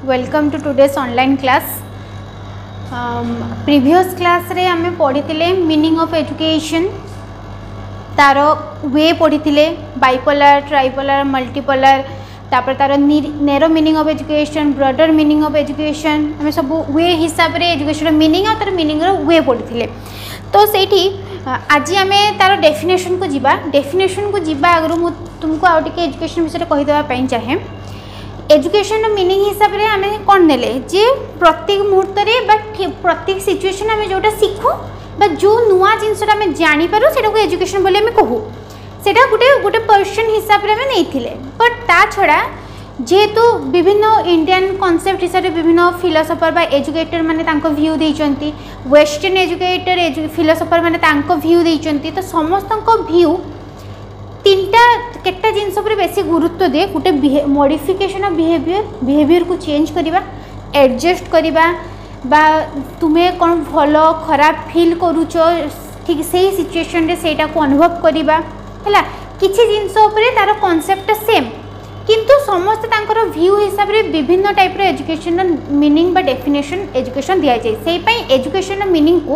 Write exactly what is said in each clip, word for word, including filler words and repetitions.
Welcome to today's online class. Previous class रे आमे पढ़ी मीनिंग ऑफ एजुकेशन, तार वे पढ़ी बाइपोलर, ट्राइपोलर, मल्टीपोलर, तापर तार narrow meaning of education, broader meaning of education, आम सब वे हिसाब से एजुकेशन मीनिंग और तार मीनिंग वे पढ़ी। तो सेठी आज आम तार डेफिनेशन को जीवा। डेफिनेशन को जीवा आगु मु तुमको आउ टिके एजुकेशन विषय कहीदेवाई चाहे। एजुकेशन मीनिंग हिसाब से आम कौन ने जे प्रत्येक मुहूर्त प्रत्येक सिचुएशन आम जोटा शिखु बा जो नुआ जिनसा आम जापर से एजुकेशन बोली आम कहूँ, से गोटे गोटे पर्सन हिसाब से आम नहीं। बट ता छड़ा जेहेतु विभिन्न इंडियन कॉन्सेप्ट हिसाब से विभिन्न फिलोसोफर बा एजुकेटर माने तांको व्यू देइचंती, वेस्टर्न एजुकेटर एजु फिलोसोफर माने तांको व्यू देइचंती। तो समस्त व्यू तीनटा केटा जिनस पर बेसी गुरुत्व दे। गोटे मॉडिफिकेशन ऑफ बिहेवियर, बिहेवियर को चेंज करवा, एडजस्ट करवा, बा तुम्हें कौन भल खराब फील करुच ठीक से सिचुएशन रे सेटा को अनुभव करवा है। किसी जिनस तार कॉन्सेप्ट सेम किंतु समस्त तांकर व्यू हिसाब से विभिन्न टाइप रो एजुकेशन मीनिंग बा डेफिनेशन एजुकेशन दिया जाए। से पई एजुकेशन मीनिंग को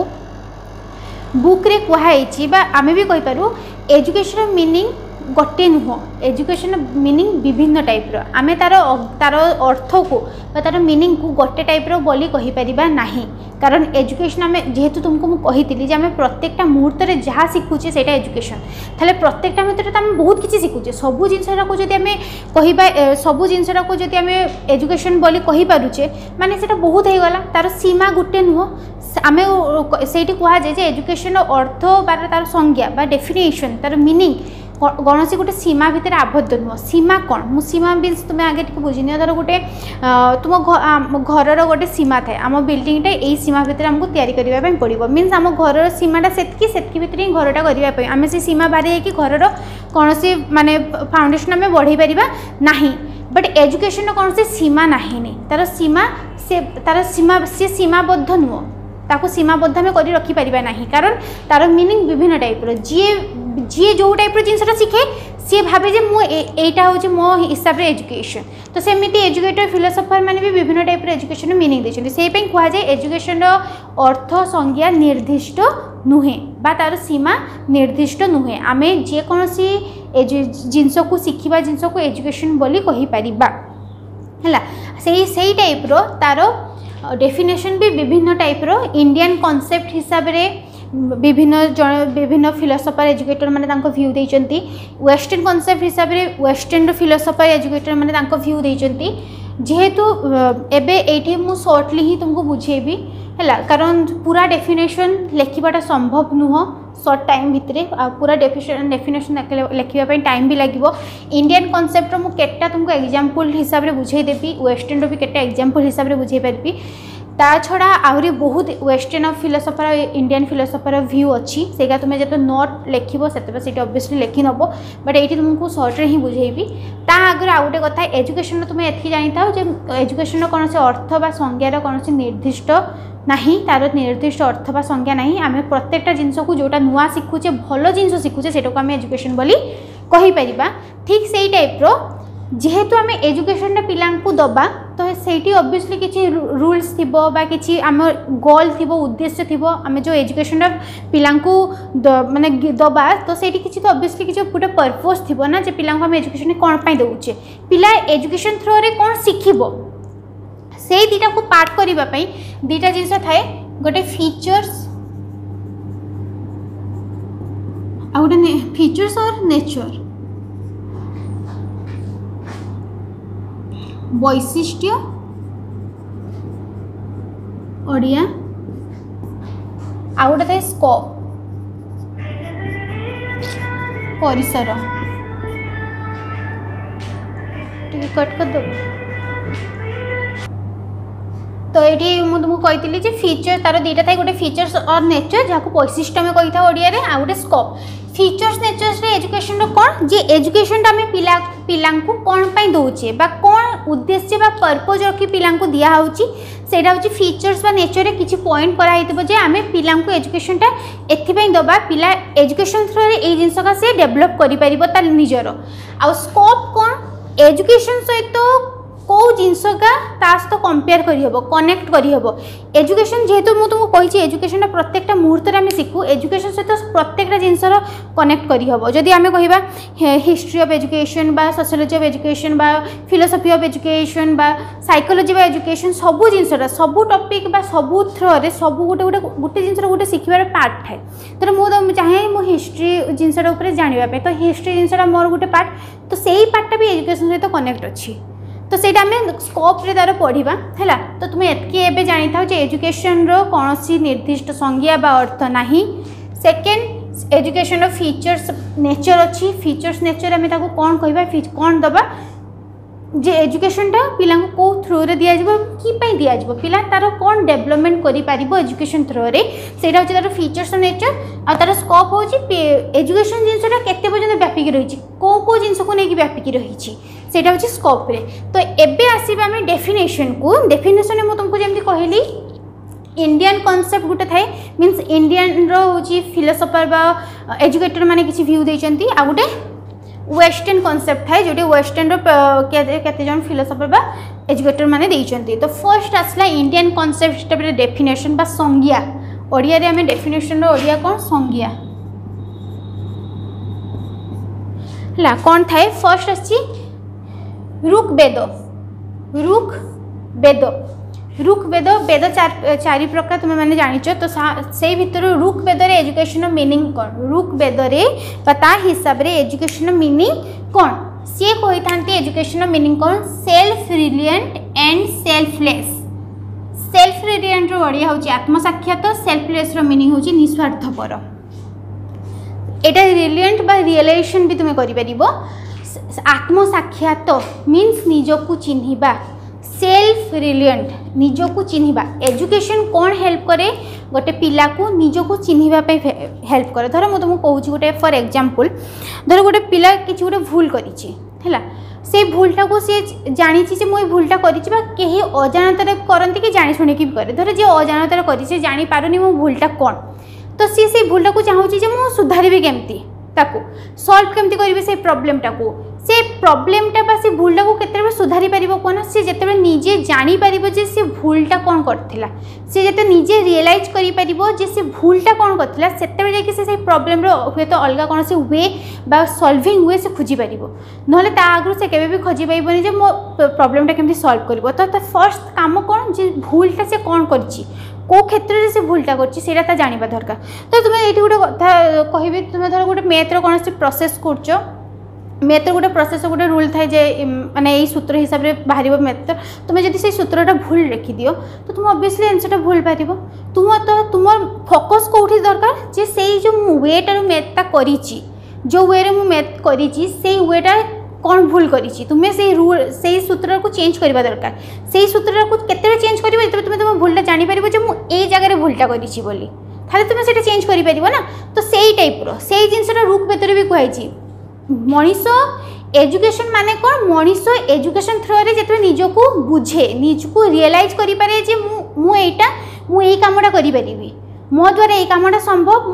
बुक रे कहुई बा आमे भी कहि पारू एजुकेशन मीनिंग गोटे नुह। एजुकेशन मीनिंग विभिन्न टाइप रो आमे तार तार अर्थ को तार मीनिंग को गोटे टाइप रो बोली कहि परिबा नाही। कारण एजुकेशन आमे जेहेतु तुमको मु कहितली जे आमे प्रत्येकटा मुहूर्त रे जहा शिखुचे सेटा एजुकेशन। थाले प्रत्येकटा मुहूर्त रे आमे बहुत किछि शिखुचे। सबु जिनसरा को जदि आमे कहिबा सबु जिनसरा को जदि आमे एजुकेशन बोली कहि पारुचे माने सेटा बहुत हे गला। तार सीमा गोटे नुह। आमे सेठी कहा जाय जे एजुकेशन अर्थ बा तार संज्ञा बा डेफिनेशन तार मीनिंग कौन सी गोटे सीमा भितर आबद्ध नुह। सीमा कौन मु सीमा मीन्स तुम आगे टी बुझी धर गोटे तुम घर गोटे सीमा थाए। आम बिल्डिंगटा यही सीमा भितर आमको तैयारी करने पड़ो। मीन्स आम घर सीमाटा सेतकी सेतकी भितर ही घरटा करने आम से सीमा बाहरी कि घर कौन सी माने फाउंडेशन आम बढ़ई पारिबा नाही। बट एजुकेशन कौन सी सीमा नाही नहीं। तार सीमा से तार सीमा से सीमाबद्ध नुह, ताको सीमाबद्ध आम कर रखिपर ना। कारण तार मीनिंग विभिन्न टाइप जी जी जो टाइप जिनसा शिखे सी भावे जे मु एटा हूँ मो हिसाब से एजुकेशन। तो सेमती एजुकेटर फिलोसोफर मैंने भी विभिन्न टाइप एजुकेशन मीनिंग देते। से कहुए एजुकेशन अर्थ संज्ञा निर्दिष्ट नुहे बा तार सीमा निर्दिष्ट नुहे। आम जेकोसी जिनस को शिखा जिनस को एजुकेशन बोली कहीपर है। से टाइप रो तार डेफिनेशन भी विभिन्न टाइप रो इंडियन कॉन्सेप्ट हिसाब रे विभिन्न जन विभिन्न फिलोसोफर एजुकेटर माने तांको व्यू देइचंती। वेस्टर्न कॉन्सेप्ट हिसाब रे वेस्टर्न फिलोसोफर एजुकेटर माने तांको व्यू देइचंती। जेहेतु एबे एठी मु शॉर्टली ही तुमको बुझेबी है। कारण पूरा डेफिनेशन लिखिबाटा संभव नुह शॉर्ट टाइम भितर। पूरा डेफिनेशन डेफिनेशन लिखिबा टाइम भी लगे। इंडियन कॉन्सेप्ट मु केटा तुमको एग्जांपल हिसाब रे बुझे देबी, वेस्टर्न रो भी केटा एग्जांपल हिसाब रे बुझे पारबी। ता छड़ा आहरी बहुत western of philosopher Indian philosopher view अच्छी सेगा तुम्हें जो नोट लिखो से ऑब्वियसली लिखि नब। बट ये तुमको सर्ट ही बुझेबी। ता आगे आउ गोटे कथा एजुकेशन तुम्हें एति जानी था जे एजुकेशन कौन से अर्थ बा संज्ञार कौन से निर्दिष्ट नहीं। तार निर्दिष्ट अर्थ बा संज्ञा नहीं। आम प्रत्येकटा जिनस को जोटा नुआ शिखुचे भल जिनस शिखुचे से आम एजुकेशन बोली कहीपर। ठीक से टाइप रो जेहेतु आम एजुकेशन पिला दबा तो सेठी ऑब्वियसली किसी रूल्स थिबो बा किसी आम गोल थिबो उद्देश्य थिबो आम जो एजुकेशन पिला माने दबा तो सेठी किसी तो ऑब्वियसली किसी गोटे पर्पस थिबो ना जे पिला आम एजुकेशन कौन पाई दउचे। पिला एजुकेशन थ्रो रे कौन शिखिबो से दीटा को पार्ट करिबा पई दीटा जिनस थाए। गोटे फीचर्स आ गोटे फीचर्स और नेचर वैशिष्ट्य ओडिया आ गोटे थाए स्कोप परिसर। टिके कट कर दो। तो ये मुझे तुमको कही जे फीचर तार दीटा था गोटे फीचर्स और नेचर जहाँ को वैशिष्ट्य आम कही था ओडिया रे आ गोटे स्कोप। फीचर्स नेचर्स रे एजुकेशन कौन जे एजुकेशन आम पिला पिला कौन पाई दौचे बा कौन उद्देश्य बा पर्पज रखी पिला दिया होची सेटा होची फीचर्स बा नेचर रे किछि पॉइंट करा हितबो जे आमे पिला एजुकेशन टा एथिपई दबा पिला एजुकेशन थ्रू रे ए जिंस का से डेवलप करि परिबो ता निजरो। आ स्कोप कौन एजुकेशन सहित कौ जिनसका सहित कंपेयर करहब कनेक्ट करहब एजुकेशन जेहेतु मुझे तुमको कही एजुकेशन प्रत्येक मुहूर्त में शिखु एजुकेशन सहित प्रत्येक जिनसर कनेक्ट करहब जदि आम कहिबा हिस्ट्री ऑफ एजुकेशन बा सोशियोलॉजी ऑफ एजुकेशन बा फिलोसफी ऑफ एजुकेशन बा साइकोलॉजी बा एजुकेशन सबू जिनसटा सबू टॉपिक बा सबू थ्रो रे सबू गोटे गोटे गोटे जिनस गोटे शिखबार पार्ट थाए तो मुझे चाहे मो हिस्ट्री जिनसटा ऊपर जानापी तो हिस्ट्री जिनसटा मोर गोटे पार्ट तो सही पार्टा भी एजुकेशन सहित कनेक्ट अच्छी तो ସେଇଟା ଆମେ ସ୍କୋପରେ ତାର ପଢ଼ିବା ହେଲା ତ ତୁମେ ଏତିକି ଏବେ ଜାଣିଥାଅ ଯେ ଏଜୁକେସନର କୌଣସି ନିର୍ଦ୍ଦିଷ୍ଟ ସଂଜ୍ଞା ବା ଅର୍ଥ ନାହିଁ ସେକେଣ୍ଡ एजुकेशन फीचर्स नेचर अच्छी फीचर्स नेचर आम ताको कौन कहबा कौन दबा जे एजुकेशनटा पिला को थ्रू रे दिया जाबो की पई दिया जाबो पिला तार कौन डेवलपमेंट करि पारिबो एजुकेशन थ्रू रे सेटा होची तार फीचर्स नेचर आ तार स्कोप होची एजुकेशन जिनसटा केते पर्यंत व्यापिक रहिछि को को जिनस को नेकी व्यापिक रहिछि सेटा होची स्कोप रे तो एबे आसीबा हम डेफिनेशन को डेफिनेशन में तुमको जेमति कहली इंडियन कॉन्सेप्ट गोटे थाए मीन्स इंडियन रो होची फिलोसोफर बा एजुकेटर माने किसी व्यू देचंती आ गोटे वेस्टर्न कॉन्सेप्ट थाए जोटे वेस्टर्न रो केते केते जन फिलोसोफर बा एजुकेटर माने देचंती तो फर्स्ट आसला इंडियन कॉन्सेप्ट रे डेफिनेशन बा संज्ञा ओडिया रे हमें डेफिनेशन रो ओडिया कोन संज्ञा ला कोन थाए फर्स्ट आछि ऋक वेद ऋक वेद ऋक वेद वेद चार चारि प्रकार तुम मैंने जानिच तो से भितर ऋक वेद रे एजुकेशन मीनिंग कौन ऋक वेद रे ता हिसाब रे एजुकेशन मीनिंग कौन सी कही था एजुकेशन मीनिंग कौन self reliant and selfless self reliant रो ओडिया होची आत्मसाक्षात सेल्फलेस रो मीनिंग होची निस्वार्थपर एटा रिलिएंट बा रियलाइजेशन भी तुम करि परिबो आत्मसाक्षात मीन्स निजको चिन्हिबा सेल्फ रिलिएंट निजको चिन्हिबा एजुकेशन कौन हेल्प करे गोटे पिला को निजको चिन्हिबा पे हेल्प करे धर मु तुमको कहूँ गोटे फॉर एग्जांपल धर गोटे पिला किछि गोटे भूल करिछि हैला से भूलटा को से जानी जे मुई भूलटा करिछि बा केही अजानतारे करंती कि जानि सुनि कि करे धर जे अजानतारे करिछि जानि पारुनी मो भूलटा कोन तो सी से भूलटा को चाहूछि जे मु सुधारिबे केमती ताको सॉल्व केमती करिवे से प्रॉब्लमटा को से प्रॉब्लमटा बा से भूलटा को केते सुधारी पारिबो कोन से जेते निजे जानी पारिबो जे से भूलटा कोन करथिला से जेते निजे रियलाइज करि पारिबो जे से भूलटा कोन करथिला सेते बेले कि से से प्रॉब्लम रो हुए तो अलगा कोन से वे बा सॉल्विंग वे से खोजी पारिबो नहले ता आगु से केबे भी खोजी पाइबोनी जे मो प्रॉब्लमटा केमती सॉल्व करबो तो ता फर्स्ट काम कोन जे भूलटा से कोन करछि को क्षेत्र में से भूलटा करता जानवा दरकार तो तुम्हें ये गोटे कथा कहि तुम्हें धर गोटे मैथ कौन से प्रोसेस करछ मैथ गोटे प्रोसेस गोटे रूल थाए जे माने यही सूत्र हिसाब से बाहर मैथ तुम्हें जब से सूत्रटा भूल लिखि दियो तो तुम ऑब्वियसली आंसरटा भूल पार तुम तो तुम फोकस कौटी दरकार जे से जो वेटा मैथटा करी जो वे रे मैथ करी से वेटा कौन भूल करी तुम्हें से रूल से सूत्र को चेंज करवा दरकार से सूत्र को केते चेंज कर तुम्हें तुम भूलटा जापर जो मुझे जगह भूलटा करी बोली ताले तुम्हें से चेंज कर ना तो से टाइप रे जिनसा ऋक वेद भी कहुई मनीष एजुकेशन माने कौन मनीष एजुकेशन थ्रो रे जिते निजको बुझे निजको रियलाइज करि पारे जे मु एटा मु एई कामटा करि परिबी मो द्वारा ये कामटा संभव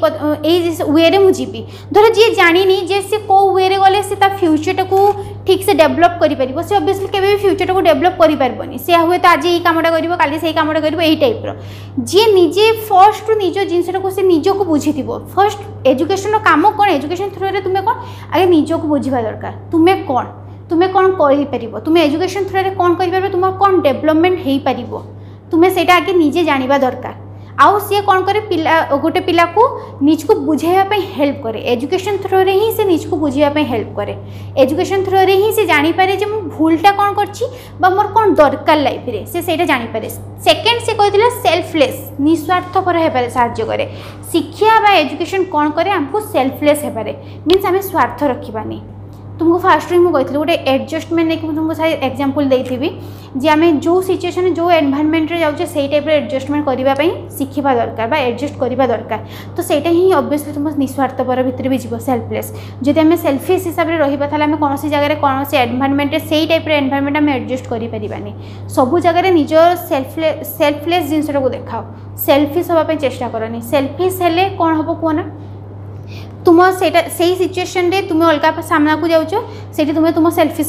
मुझे वे रे मुझे धर जी जानी जे से को वे रे गले से फ्यूचर को ठीक से डेवलप करि परिबो से ऑब्वियसली केबे भी फ्यूचर को डेवलप करि परबोनी से हुए तो आज ये कामटा करिवो काली से कामटा करिवो एई टाइप रो जे निजे फर्स्ट निज जिनसटा को से निज को बुझिथिबो फर्स्ट एजुकेशन रो काम कोन एजुकेशन थ्रू रे तुमे कोन आगे निज को बुझिबा दरकार तुमे कोन तुमे कोन करि परिबो तुमे एजुकेशन थ्रू रे कोन करि परबो तुम कोन डेवलपमेंट हेई परिबो तुमे सेटा आगे निजे जानिबा दरकार आउ सी कौन करे पिला गोटे पिला को निज को बुझाइबा हेल्प करे एजुकेशन थ्रो रे ही से निज को बुझाइबा हेल्प करे एजुकेशन थ्रो रे ही से जानी पारे जे मु भूलटा कौन करछि बा मोर कौन दरकार लाइफ रे से सेटा जानी पारे सेकंड से कहथिला सेल्फलेस निस्वार्थपर हेबारे साहाय्य करे शिक्षा बा एजुकेशन कौन करे हमको सेल्फलेस हेबारे मींस हमें स्वार्थ रखिबानी तुमको फास्ट मुझे कहती गोटे एडजस्टमेंट नहीं तुमको सारे एग्जांपल देती जे आम जो सिचुएशन जो एनवायरनमेंट रे जाऊे से टाइप एडजस्टमेंट करने शिखा दरकार बा एडजस्ट करवा दरकार तो सहीटा ही ऑब्वियसली तुम निस्वार्थपर भितर भी जीव सेल्फलेस जदि आम सेल्फिश हिसाब से रही आम कौन जगह कौन से एनवायरनमेंट से टाइप एनवायरनमेंट आम एडजस्ट करें सबू जगह निज सेल्फलेस सेल्फलेस जिनसा को देखाओ सेल्फिश होगापी चेष्टा करनी सेल्फिश हेले कौन हम कहना तुम से सिचुएशन रे तुम अलग सामना को जाऊच से तुम्हें तुम सेल्फिश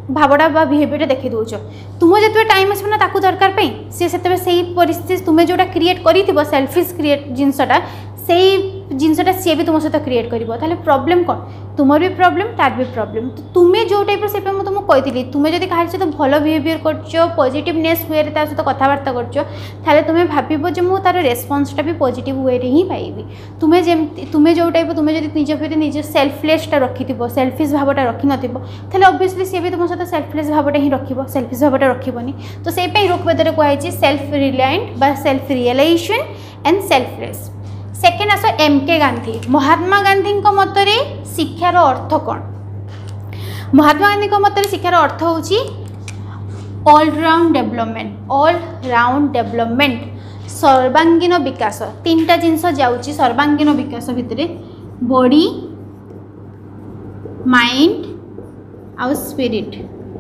भावटा बा बिहेवियर देखी दौच तुम जो टाइम आस ना ताकू दरकार सी से से परिस्थिति तुम्हें जोटा क्रिएट कर सेल्फिश क्रिएट जिनसटा से जिनसटा सी भी तुम सहित क्रिएट कर प्रॉब्लम कौन तुमर भी प्रॉब्लम तार भी प्रॉब्लम तो तुम्हें जो टाइप से मुझे तुमको कही तुम्हें जब कहा सहित भल बिहेवियर कर पॉजिटिवनेस वे सहित कथबार्ता कर तुम्हें भाव जो मुझे तार रेस्पन्सटा भी पॉजिटिव वे ही पाइबी तुम्हें जमी तुम्हें जो टाइप तुम्हें जब निज फिर निज सेल्फलेसटा रखि सेल्फिश भावटा रखि ना ऑब्वियसली सी भी तुम सहित सेल्फलेस भावटा ही रख सेल्फिश भावटा रखनी तो से ऋग्वेद कहुई सेल्फ रिलायंट बा self realisation and selfless. Second आस एम के गांधी महात्मा गांधी मतरे शिक्षार अर्थ कौन महात्मा गांधी मतरे शिक्षार अर्थ होची all round development all round development सर्वांगीन विकास तीन टा जिनस जाउची सर्वांगीन विकास भितर बॉडी माइंड आउ spirit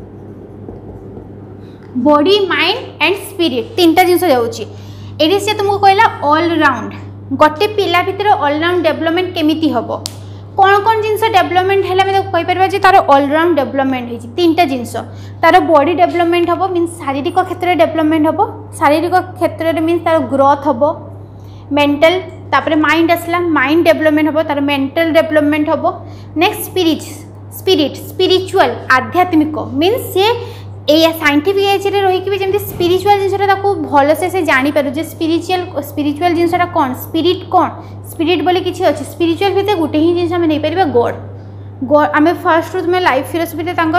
body mind and spirit तीन टा जिनस जाउची एडी से तुमको कहला ऑल राउंड गोटे पिला भितर ऑलराउंड डेवलपमेंट केमिति हबो कौन कौन जिनस डेवलपमेंट है आम कहीपर जे तार ऑलराउंड डेवलपमेंट है तीन टा जिनस तार बॉडी डेवलपमेंट हम मीन शारीरिक क्षेत्र में डेवलपमेंट हम शारीरिक क्षेत्र में मीन तार ग्रोथ हम मेंटल तापर माइंड आसला माइंड डेवलपमेंट हम तार मेंटल डेवलपमेंट हम नेक्स्ट स्पिरिट स्पिरिट स्पिरिचुअल आध्यात्मिक मीन से ये साइंटिफिक एज रे रही भी जमी स्पिरिचुअल जिनसा भल से से जापर जे स्पिरिचुअल स्पिरिचुअल जिनसा कौन स्पिरिट कौन स्पिरिट बोले किसी अच्छे स्पिरिचुअल भितर गोटे ही जिन नहीं पार गॉड गॉड आम फर्स्ट तुम लाइफ फिलोसफी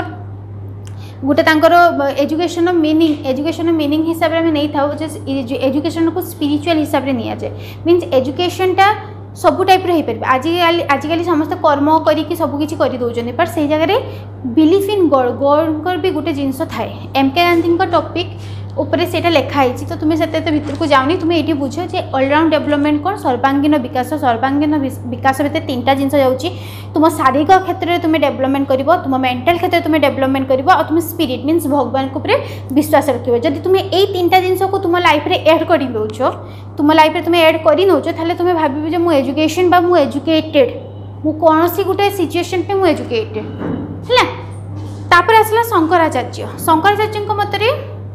गोटे एजुकेशन मीनिंग एजुकेशन मीनिंग हिसाब से नहीं था एजुकेशन को स्पिरिचुअल हिसाब से नि जाए मीन्स एजुकेशनटा सब टाइप हो पार आजिकल आजिकल समस्त कर्म करके सबकि करदे पर से जगह बिलीफ इन गॉड गॉड भी गोटे जिनस थाए एम के गांधी टॉपिक ऊपर से लिखाई तो तुम्हें से भितर को जाऊनी तुम्हें ये बुझ जे ऑलराउंड डेवलपमेंट कौन सर्वांगीन विकास सर्वांगीन विकास भितर तीन टा जिनस जाऊँगी तुम शारीरिक क्षेत्र में तुम्हें डेवलपमेंट कर तुम मेंटल क्षेत्र में तुम्हें डेवलपमेंट कर और तुम स्पिरिट मीन्स भगवान को विश्वास रखिए जब तुम्हें यही तीन टा जिनस को तुम लाइफ में एड कर दौच तुम लाइफ में तुम्हें एड कर नौच तुम्हें भाव जो मुझे एजुकेशन बा मु एजुकेटेड मु कौन सी गोटे सिचुएशन पे मुझे एजुकेटेड है तापर आसला शंकराचार्य शंकराचार्य मतरे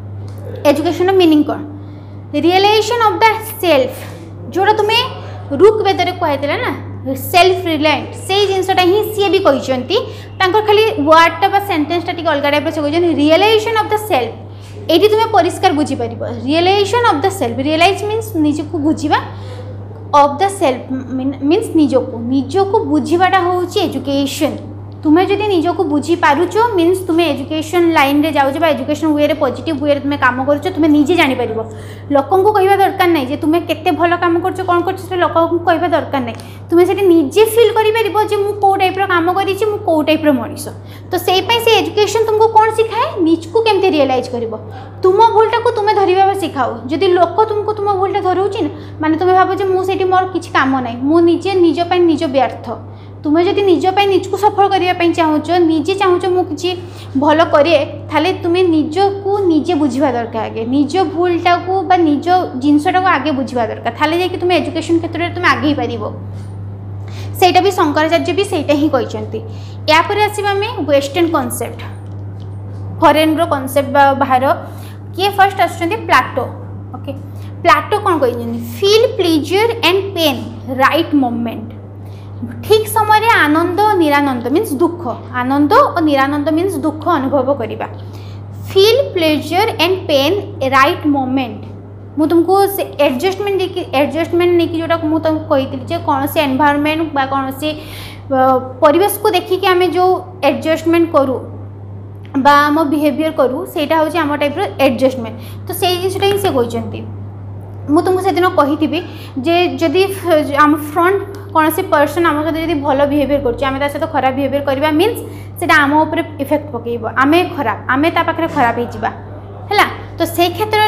एजुकेशन मीनिंग कौन रियलाइजेशन ऑफ द सेल्फ जोड़ा तुम्हें ऋग्वेद कहला ना सेल्फ रिलायंट से जिनसटा ही सी भी कहते खाली वर्डटा बा सेंटेंसटा टी अलग टाइप से कहते रियलाइजेशन ऑफ द सेल्फ ये तुम्हें परिष्कार बुझीपर realisation of the self realise means निजक बुझा ऑफ द सेल्फ मीन्स निजक निजक बुझाटा हूँ एजुकेशन तुम्हें जब निजक बुझी पारुच मीन्स तुम्हें एजुकेशन लाइन रे जाऊँ एजुकेशन वे रे पॉजिटिव वे तुम काम कर तुम्हें निजे जापर लोक को कहवा दरकार नहीं जे तुम्हें केते भल काम कर कौन कर लोक को कहवा दरकार नहीं तुम्हें से निजे फिल कर कौ टाइप काम करी कौ टाइप मनीष तो से से एजुकेशन तुमको कौन सिखाए निज को केमती रियलाइज कर तुम भूलटा को तुम्हें धरवा सिखाओ जदि लोक तुमको तुम भूलटा धरोची माने तुम्हें भाव मुझे मोर किसी काम ना मुझे निजपाई निज व्यर्थ तुम्हें जब निजपाई निज को सफल करने चाहूच निजे चाहूच मुझे भल करे ताले तुम्हें निज को निजे बुझा दरकार आगे निज भूलटा को बा निज जिनसटा को आगे बुझा दरकार ताले जाकि तुम्हें एजुकेशन क्षेत्र में तुम्हें आगे पार सेटा भी शंकराचार्य भी सेटा ही कहते यापर आसवा वेस्टर्न कॉन्सेप्ट फॉरेन रो कॉन्सेप्ट बाहर किए फर्स्ट आसुँच प्लाटो ओके प्लाटो कौन कहते feel pleasure and pain right moment ठीक समय आनंद और निरानंद मीन्स दुख आनंद और निरानंद मीन्स दुख अनुभव करवा feel pleasure and pain right moment मु तुमको एडजस्टमेंट एडजस्टमेंट नहीं कि जोटा मुझे तुमको कही कौन से एनवायरनमेंट बा कौन से परिवेश को देखिए आम जो एडजस्टमेंट करूँ बा आम बिहेवियर करूँ सेटा हूँ आम टाइप एडजस्टमेंट तो से जिनटा ही से कहते मुझे तुमको से दिन कही जे जदि आम फ्रंट कौन से पर्सन आम सहित जब भल बिहेवियर करें सहित खराब बिहेवियर करवा मीन्स से आम उपर इफेक्ट पकेब आम खराब आम पाखे खराब है तो से क्षेत्र में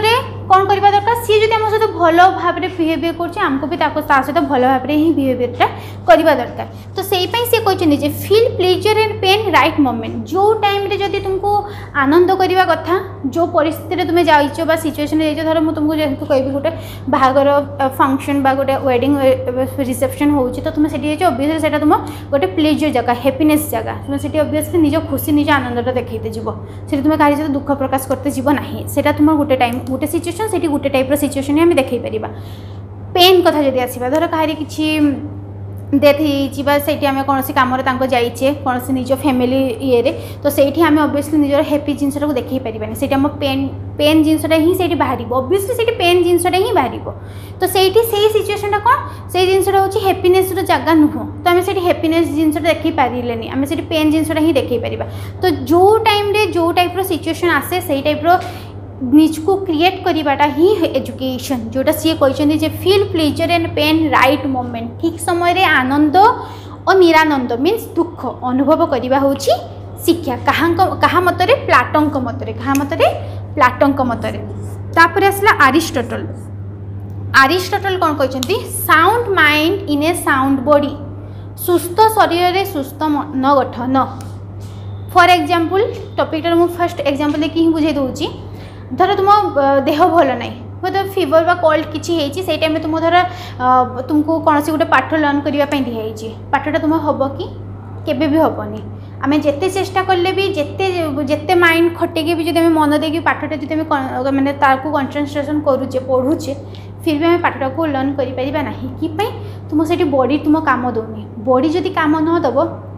कौन करवा दरकार सी जब आम सहित भल भाव में बिहेवियर करमको भी सहित भल भाव में ही बिहेवियरटा करवा दरकार तो से सी कहते feel pleasure and pain right moment जो टाइम रे जदि तुमको आनंद करवा कथा जो परिस्थिति तुम जाइछ बा सिचुएशन रे धर मु तुमको जेहेतु कहबी गोटे बाहागर फंक्शन बा गोटे वेडिंग रिसेप्शन होउची तो तुम सेठी जाइछ ऑब्वियसली सेटा तुम गोटे प्लेजर जगह हैप्पीनेस जगह तुम सेठी ऑब्वियसली निज खुशी निज आनंदटा देखैते जीवो सेठी तुम काहे सहित दुख प्रकाश करते जीव नाही सेटा तुम गोटे टाइम गोटे सिचुएशन सेठी गोटे टाइप रो सिचुएशन हम देखै परिबा पेन कथा जदि आसीबा धर काहे किछि डेथ होती आम कौन कम जाइए कौन निज फैमिली ये रे तो सही आम ऑब्वियसली निजर हैप्पी जिनसा को देखे पारानी से पेन पेन जिनसा ही से बाहर ऑब्वियसली से पेन जिनसा ही बाहर तो सही से सिचुएशन कौन से जिनसा हूँ हैप्पीनेस जगह नुह तो आम से हैप्पीनेस जिनसा देखी पारे आम से पेन जिनसा ही देखे पार तो जो टाइम रे जो टाइप सिचुएशन आसे से टाइप निज को क्रिएट करवाटा ही एजुकेशन जोटा सी कहते feel pleasure and pain right moment ठीक समय रे आनंद और निरानंद मीन्स दुख अनुभव करवा हूँ शिक्षा कहा मतरे प्लाटों मतरे कहा मतरे प्लाटों मतरे तापर आसला अरिस्टोटल अरिस्टोटल कौन कहते sound mind in a sound body सुस्थ शरीर रे सुस्थ मन गठन फॉर एग्जांपल टॉपिक मु फर्स्ट एग्जांपल लेके ही बुझे दूची धर तुम देह भल ना मतलब फीवर बा कोल्ड किसी से टाइम तुम धर तुमको कौन से गोटे पाठ लर्न करने दिखाई पाठटा तुम हम कि केबे भी हेनी आम जिते चेष्टा कले भी जिते जिते माइंड खटेकी भी जब मन देकी पाठटा जो मैंने ताकू कंसंट्रेशन करुचे पढ़ुचे फिर भी आम पाठटा को लर्न करें कि तुम से बॉडी तुम काम दौनी बॉडी जदि काम न दब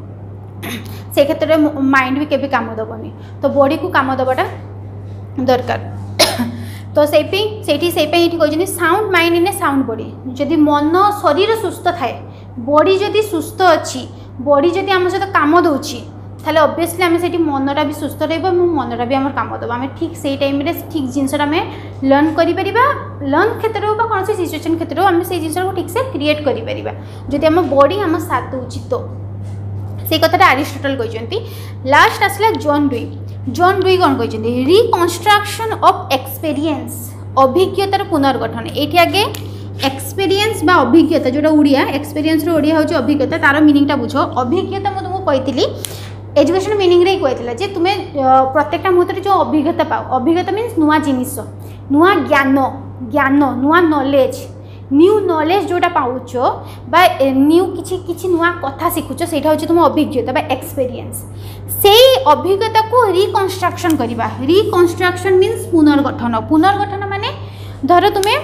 से क्षेत्र में माइंड भी केबे काम दबनी तो बॉडी को काम दबाटा दरकार तो से कहते sound mind in a sound body जदि मन शरीर सुस्थ थाए बॉडी जदि सुस्थ अच्छी बॉडी जदि आम सहित काम दूची ताले ऑब्वियसली आम से मनटा भी सुस्थ रहा मनटा भी आम काम दब आम ठीक से टाइम ठीक जिनसा आम लर्न कर लर्न क्षेत्र में कौन से सिचुएशन क्षेत्र में आम से जिन को ठीक से क्रिएट कर जदि आम बॉडी आम साथ दूची तो से कथा अरिस्टोटल कहते लास्ट आसला जॉन डुई जॉन डुई कौन कहते रिकंस्ट्रक्शन ऑफ एक्सपीरियंस अभिज्ञतार पुनर्गठन ये आगे एक्सपीरियंस बा अभिज्ञता जोटा उड़िया एक्सपीरियंस ओडिया हूँ अभिज्ञता तार मीनिंगटा बुझ अभिज्ञता मुझे तुमको कही एजुकेशन मीनिंग रे कहला जे तुम्हें प्रत्येकटा मुहूर्त जो अभिज्ञता पाओ अभिज्ञता मीन्स नुआ जिनिस नुआ ज्ञान ज्ञान नुआ नॉलेज न्यू नॉलेज जोटा पाउच बा न्यू किछि किछि नुआ कथा शिखुच सेटा हूँ तुम अभिज्ञता बा एक्सपीरियंस से अभिज्ञता को रिकंस्ट्रक्शन करवा रिकंस्ट्रक्शन मीन्स पुनर्गठन पुनर्गठन माने धर तुम्हें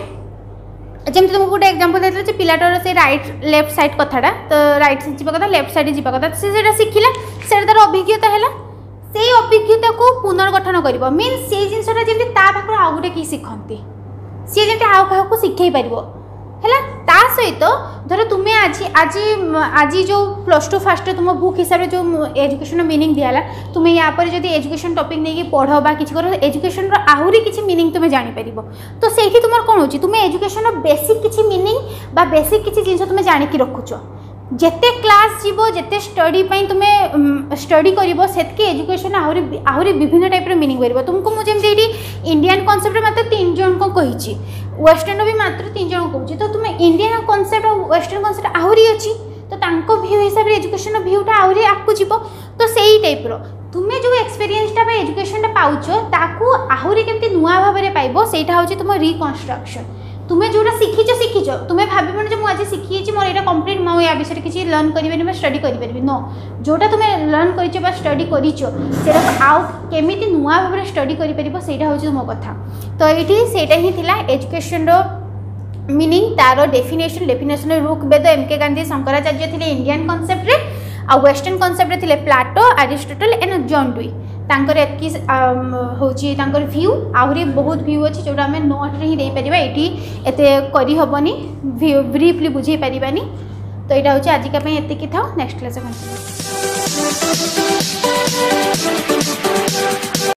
जमी तुमको गोटे एग्जांपल देते पिलाटर से राइट लेफ्ट साइड कथाटा तो राइट साइड जावा कथा लेफ्ट साइड जावा कथा से शिखिला से तार अभिज्ञता है से अभिज्ञता को पुनर्गठन कर मीन्स से जिनसा जमी ता पाखे आउ गोटे कि शिखती सी जमी आउ क्या शिखई पार है ता सहित धर तुम्हें आज आज आज जो प्लस टू फास्ट तुम बुक हिसाब से जो एजुकेशन मीनिंग दियाला तुम्हें या पर जब एजुकेशन टॉपिक नहीं पढ़ बा किसी कर एजुकेशन आहरी किसी मीनिंग तुम्हें जापर तो से तुम कौन हो तुम्हें एजुकेशन बेसिक किसी मीनिंग बा बेसिक किसी जिन तुम्हें जाणिकी रखुच जेते क्लास जीवो जेते स्टडी पई तुम्हें स्टडी करिवो सेतके एजुकेशन आहरी आहरी विभिन्न टाइप रो मीनिंग करिवो तुमको मु जेमति एटी इंडियन कांसेप्ट मात्र तीन जन को कहिची वेस्टर्न भी मात्र तीन जन को कहूची तो तुम्हें इंडियन कांसेप्ट और वेस्टर्न कांसेप्ट आहरी अछि तो तांको व्यू हिसाब रे एजुकेशन व्यूटा आहरी आकु जीवो तो सेही टाइप रो तुम्हें जो एक्सपीरियंसटा बा एजुकेशनटा पाउछ ताकू आहरी केमति नुआ भाव रे पाइबो सेटा होची तुम रिकंस्ट्रक्शन तुम्हें जोटा शिखीच शिखीच तुम्हें भाव जो मुझे शिखी मोर यहाँ कम्प्लीट मुझे या विषय किसी लर्न करें स्टडी करें नो जोटा तुम्हें लर्न कर स्टडी कर आउ केमी नुआ भाव में स्टडी कर हूँ मो कथा तो ये सेटा ही थिला एजुकेशन मीनिंग तार definition definition Rigveda M K Gandhi Shankaracharya थे इंडियन कॉन्सेप्ट रे आ वेस्टर्न कॉन्सेप्ट थे Plato Aristotle and John Dewey तांकर एतकी होची तांकर व्यू आहरी बहुत व्यू अच्छी जोटा आम नोट रे ही दे परिबा एठी एते करी हबनी ब्रीफली बुझे परिबानी तो यहाँ हूँ आजिका एतिकी था नेक्स्ट क्लास कंटिन्यू।